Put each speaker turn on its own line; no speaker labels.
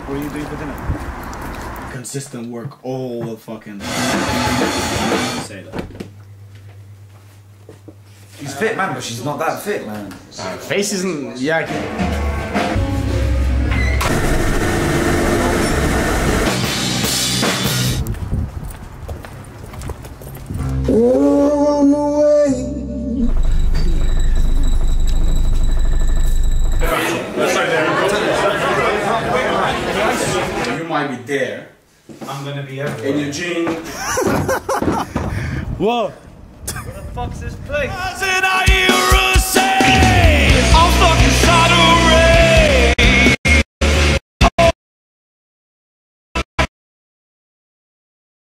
What are you doing for dinner? Consistent work all the fucking say that.
She's fit, man, but she's not that fit, man.
Face isn't... Yeah,
on the way.
you might be there.
I'm gonna be everywhere.
In your jeans. Whoa.
What the fuck's this place?
As in I hear her say, I'm fucking sad.